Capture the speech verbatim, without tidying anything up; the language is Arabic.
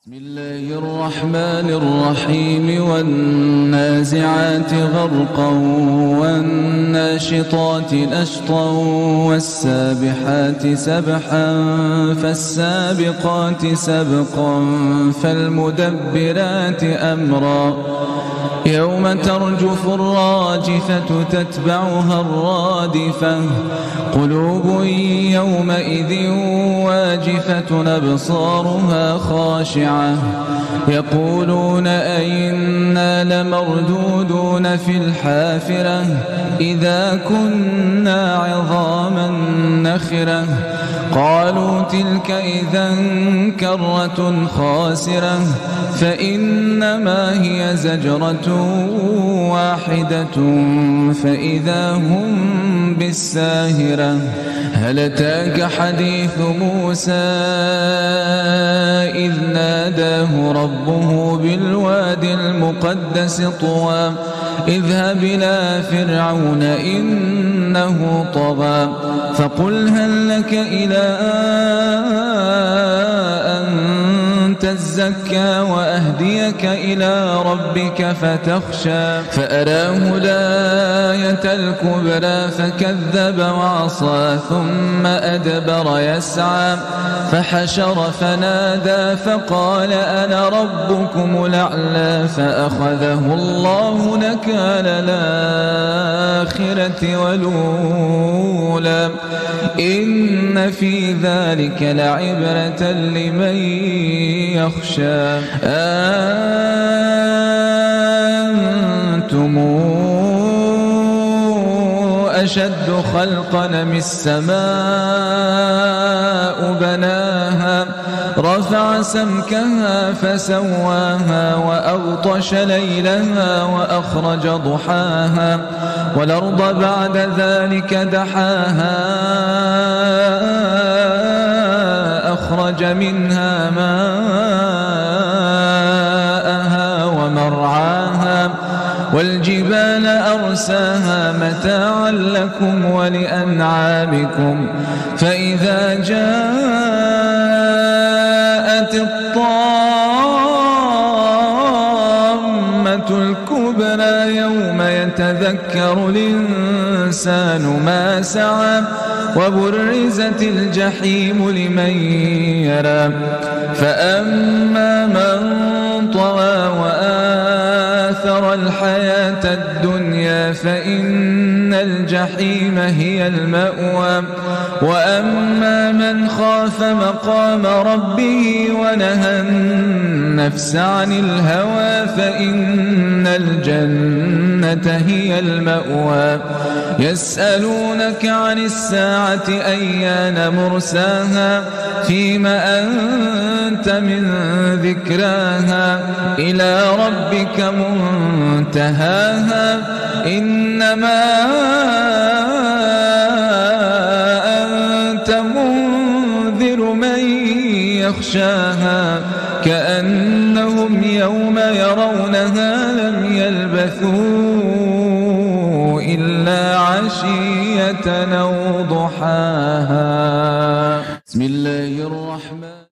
بسم الله الرحمن الرحيم والنازعات غرقا والناشطات نشطا والسابحات سبحا فالسابقات سبقا فالمدبرات أمرا يوم ترجف الراجفة تتبعها الرادفة قلوب يومئذ واجفة أبصارها خاشعة يقولون أئنا لمردودون في الحافرة إذا كنا عظاما نخرة قالوا تلك إذا كرة خاسرة فإنما هي زجرة واحدة فإذا هم بالساهرة هل أتاك حديث موسى إذ ناداه ربه بالوادي المقدس طوى اذهب إلى فرعون إنه طغى فقل هل لك إلى أن تزكى وأهديك إلى ربك فتخشى فأراه الآية الكبرى فكذب وعصى ثم أدبر يسعى فحشر فنادى فقال أنا ربكم الأعلى فأخذه الله نكال الآخرة والأولى إن في ذلك لعبرة لمن يخشى أنتم أشد خلقا من السماء بناها رفع سمكها فسواها وأغطش ليلها وأخرج ضحاها والأرض بعد ذلك دحاها أخرج منها ماءها ومرعاها والجبال أرساها متاعا لكم ولأنعامكم فإذا جاءت الطامة الكبرى يوم يتذكر الإنسان ما سعى وبرزت الجحيم لمن يرى فأما من طغى وآثر الحياة الدنيا فإن الجحيم هي المأوى وأما من خاف مقام ربه ونهى النفس عن الهوى فإن الجنة هي المأوى يسألونك عن الساعة أيان مرساها فيما أنت من ذكراها إلى ربك منتهاها إنما أنت منذر من يخشاها كأنهم يوم يرونها لم يلبثوا إلا عشية أو ضحاها. بسم الله الرحمن